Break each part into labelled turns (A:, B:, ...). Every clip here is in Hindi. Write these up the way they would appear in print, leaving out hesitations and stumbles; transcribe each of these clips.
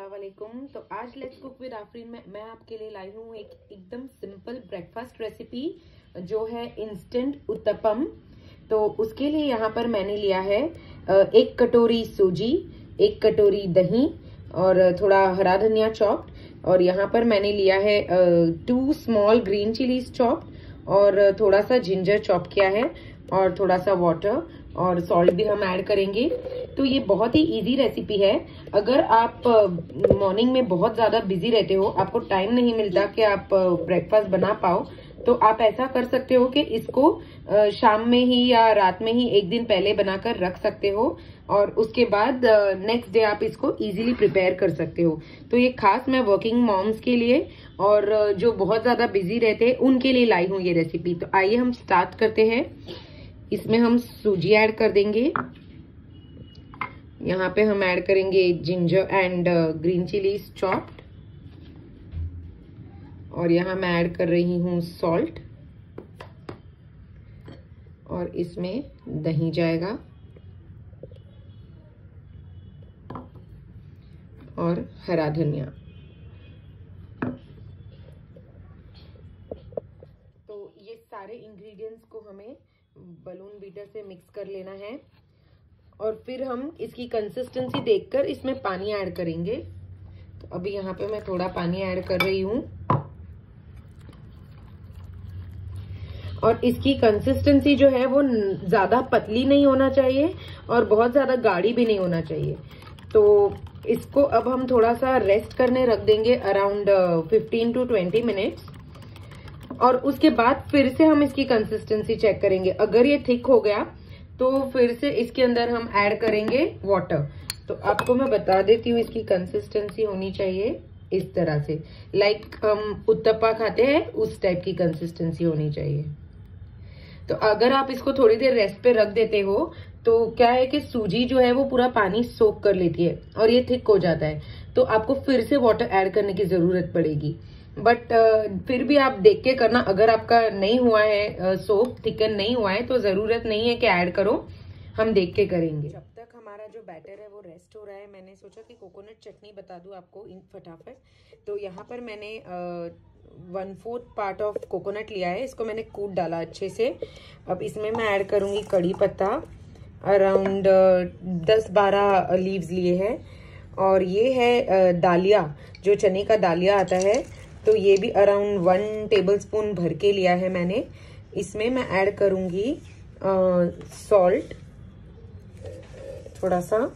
A: अस्सलाम वालेकुम। तो आज लेट्स कुक विद आफरीन में मैं आपके लिए लाई हूँ एक एकदम सिंपल ब्रेकफास्ट रेसिपी जो है इंस्टेंट उत्तपम। तो उसके लिए यहाँ पर मैंने लिया है 1 कटोरी सूजी, 1 कटोरी दही और थोड़ा हरा धनिया चॉप्ड, और यहाँ पर मैंने लिया है 2 स्मॉल ग्रीन चिलीज चॉप्ड और थोड़ा सा जिंजर चॉप किया है और थोड़ा सा वाटर और सॉल्ट भी हम ऐड करेंगे। तो ये बहुत ही इजी रेसिपी है। अगर आप मॉर्निंग में बहुत ज्यादा बिजी रहते हो, आपको टाइम नहीं मिलता कि आप ब्रेकफास्ट बना पाओ, तो आप ऐसा कर सकते हो कि इसको शाम में ही या रात में ही एक दिन पहले बनाकर रख सकते हो और उसके बाद नेक्स्ट डे आप इसको इजीली प्रिपेयर कर सकते हो। तो ये खास मैं वर्किंग मॉम्स के लिए और जो बहुत ज्यादा बिजी रहते हैं उनके लिए लाई हूँ ये रेसिपी। तो आइए हम स्टार्ट करते हैं। इसमें हम सूजी ऐड कर देंगे। यहाँ पे हम ऐड करेंगे ginger and green chillies chopped, और यहाँ मैं ऐड कर रही हूँ सॉल्ट, और इसमें दही जाएगा और हरा धनिया। तो ये सारे इंग्रेडिएंट्स को हमें बलून बीटर से मिक्स कर लेना है और फिर हम इसकी कंसिस्टेंसी देखकर इसमें पानी ऐड करेंगे। तो अभी यहाँ पे मैं थोड़ा पानी ऐड कर रही हूँ और इसकी कंसिस्टेंसी जो है वो ज्यादा पतली नहीं होना चाहिए और बहुत ज्यादा गाढ़ी भी नहीं होना चाहिए। तो इसको अब हम थोड़ा सा रेस्ट करने रख देंगे अराउंड 15 to 20 मिनट्स, और उसके बाद फिर से हम इसकी कंसिस्टेंसी चेक करेंगे। अगर ये थिक हो गया तो फिर से इसके अंदर हम ऐड करेंगे वाटर। तो आपको मैं बता देती हूँ, इसकी कंसिस्टेंसी होनी चाहिए इस तरह से, लाइक हम उत्तपा खाते हैं उस टाइप की कंसिस्टेंसी होनी चाहिए। तो अगर आप इसको थोड़ी देर रेस्ट पे रख देते हो तो क्या है कि सूजी जो है वो पूरा पानी सोक कर लेती है और ये थिक हो जाता है, तो आपको फिर से वाटर ऐड करने की जरूरत पड़ेगी। बट फिर भी आप देख के करना, अगर आपका नहीं हुआ है सोप थिकन नहीं हुआ है तो जरूरत नहीं है कि ऐड करो, हम देख के करेंगे। जब तक हमारा जो बैटर है वो रेस्ट हो रहा है, मैंने सोचा कि कोकोनट चटनी बता दूं आपको फटाफट। तो यहाँ पर मैंने 1/4 पार्ट ऑफ कोकोनट लिया है, इसको मैंने कूट डाला अच्छे से। अब इसमें मैं ऐड करूंगी कड़ी पत्ता, अराउंड 10-12 लीव्स लिए हैं, और ये है दालिया, जो चने का दालिया आता है, तो ये भी अराउंड 1 टेबलस्पून भर के लिया है मैंने। इसमें मैं ऐड करूंगी सॉल्ट थोड़ा सा।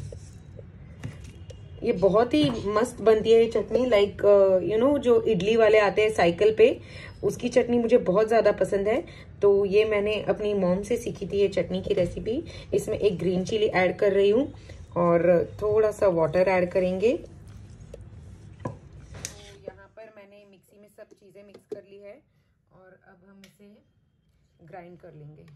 A: ये बहुत ही मस्त बनती है ये चटनी, लाइक जो इडली वाले आते हैं साइकिल पे, उसकी चटनी मुझे बहुत ज्यादा पसंद है। तो ये मैंने अपनी मॉम से सीखी थी ये चटनी की रेसिपी। इसमें 1 ग्रीन चिली ऐड कर रही हूँ और थोड़ा सा वाटर ऐड करेंगे। तो यहाँ पर मैंने मिक्सी में सब चीजें मिक्स कर ली है और अब हम इसे ग्राइंड कर लेंगे।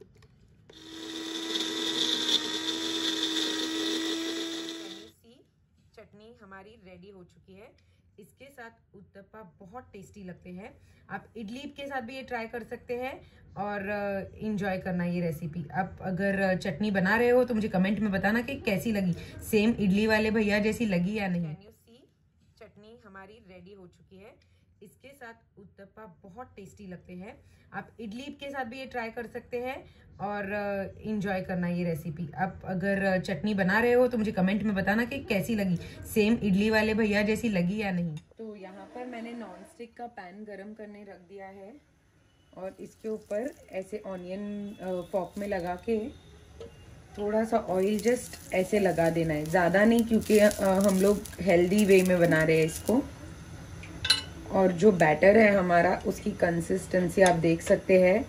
A: चटनी हमारी रेडी हो चुकी है। इसके साथ उत्तपा बहुत टेस्टी लगते हैं। आप इडली के साथ भी ये ट्राई कर सकते हैं और इंजॉय करना ये रेसिपी। आप अगर चटनी बना रहे हो तो मुझे कमेंट में बताना कि कैसी लगी, सेम इडली वाले भैया जैसी लगी या नहीं। चटनी हमारी रेडी हो चुकी है। इसके साथ उत्तपा बहुत टेस्टी लगते हैं। आप इडली के साथ भी ये ट्राई कर सकते हैं और इंजॉय करना ये रेसिपी। आप अगर चटनी बना रहे हो तो मुझे कमेंट में बताना कि कैसी लगी, सेम इडली वाले भैया जैसी लगी या नहीं। तो यहाँ पर मैंने नॉन स्टिक का पैन गरम करने रख दिया है और इसके ऊपर ऐसे ऑनियन फॉक में लगा के थोड़ा सा ऑयल जस्ट ऐसे लगा देना है, ज़्यादा नहीं, क्योंकि हम लोग हेल्दी वे में बना रहे हैं इसको। और जो बैटर है हमारा, उसकी कंसिस्टेंसी आप देख सकते हैं।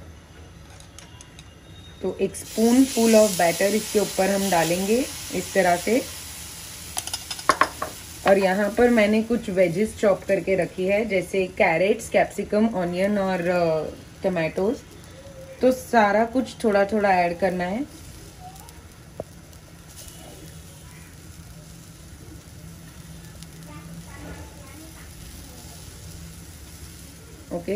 A: तो 1 स्पून फुल ऑफ बैटर इसके ऊपर हम डालेंगे इस तरह से। और यहाँ पर मैंने कुछ वेजेस चॉप करके रखी है, जैसे कैरेट्स, कैप्सिकम, ऑनियन और टमाटोज। तो सारा कुछ थोड़ा थोड़ा ऐड करना है। ओके,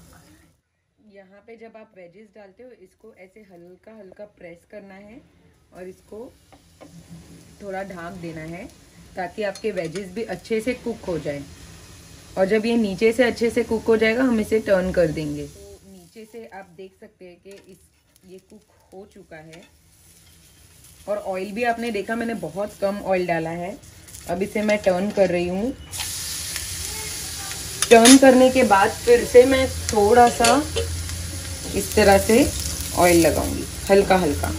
A: यहाँ पे जब आप वेजेस डालते हो इसको ऐसे हल्का हल्का प्रेस करना है और इसको थोड़ा ढक देना है ताकि आपके वेजेस भी अच्छे से कुक हो जाए। और जब ये नीचे से अच्छे से कुक हो जाएगा हम इसे टर्न कर देंगे। तो नीचे से आप देख सकते हैं कि ये कुक हो चुका है। और ऑयल भी आपने देखा मैंने बहुत कम ऑयल डाला है। अब इसे मैं टर्न कर रही हूँ। टर्न करने के बाद फिर से मैं थोड़ा सा इस तरह से ऑयल लगाऊंगी, हल्का हल्का।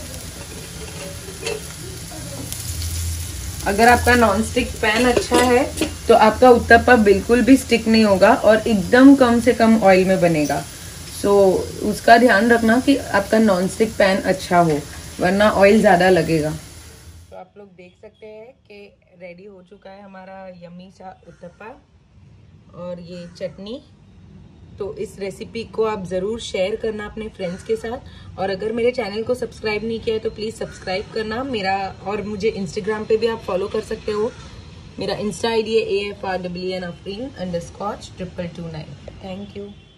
A: अगर आपका नॉन स्टिक पैन अच्छा है तो आपका उत्तपा बिल्कुल भी स्टिक नहीं होगा और एकदम कम से कम ऑयल में बनेगा। सो उसका ध्यान रखना कि आपका नॉन स्टिक पैन अच्छा हो, वरना ऑयल ज़्यादा लगेगा। तो आप लोग देख सकते हैं कि रेडी हो चुका है हमारा यम्मी सा उत्तपा और ये चटनी। तो इस रेसिपी को आप ज़रूर शेयर करना अपने फ्रेंड्स के साथ। और अगर मेरे चैनल को सब्सक्राइब नहीं किया है तो प्लीज़ सब्सक्राइब करना मेरा। और मुझे इंस्टाग्राम पे भी आप फॉलो कर सकते हो। मेरा इंस्टा आईडी है AFRWN_Afreen_229। Thank you.